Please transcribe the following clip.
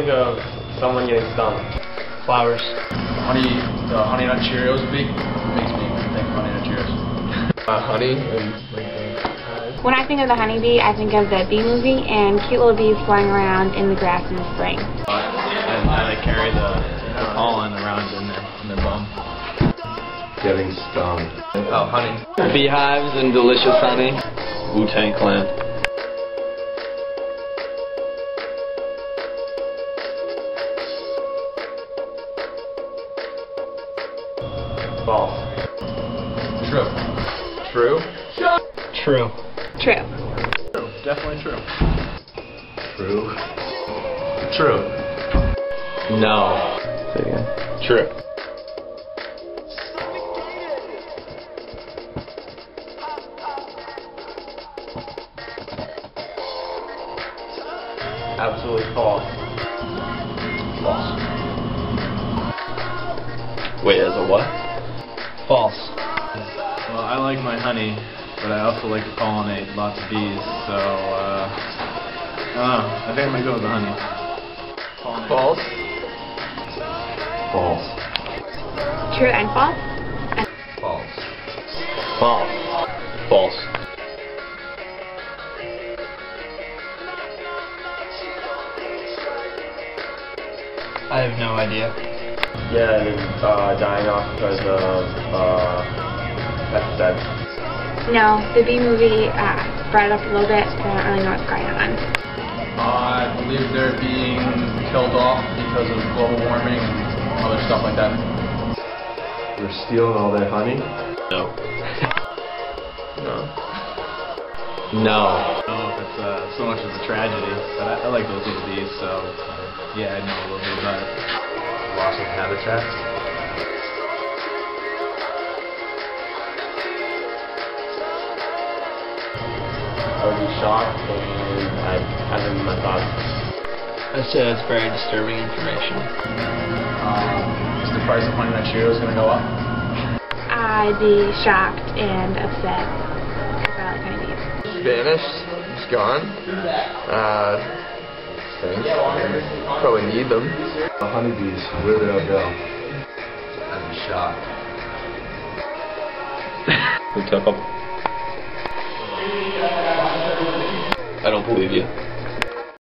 think of someone getting stung. Flowers. Honey Nut Cheerios would be. Makes me think of Honey Nut Cheerios. Honey. When I think of the honeybee, I think of the Bee Movie and cute little bees flying around in the grass in the spring. And they carry the pollen around in their bum. Getting stung. Oh, honey. Beehives and delicious honey. Wu-Tang Clan. False. True. True? True. True. True. Definitely true. True. True. No. Say it again. True. Absolutely false. False. Wait, as a what? False. Well, I like my honey, but I also like to pollinate lots of bees, so, I don't know. I think I might go with the honey. Pollinate. False. False. True and false? False. False. False. I have no idea. Yeah, it is dying off because of pesticide. No, the Bee Movie brought it up a little bit, but I don't really know what's going on. I believe they're being killed off because of global warming and other stuff like that. We're stealing all their honey? No. No. No. I don't know if it's so much as a tragedy, but I like those little bees, so yeah, I know a little bit about it. Loss of habitats? I would be shocked and I'd have it in my thoughts. I'd say that's very disturbing information. Is the price of Honey Nut Cheerios going to go up? I'd be shocked and upset because I like honeybees. Vanished. It's gone. Stinks. Probably need them. The honeybees, where did they go? I'd be shocked. Who took them? I don't believe you.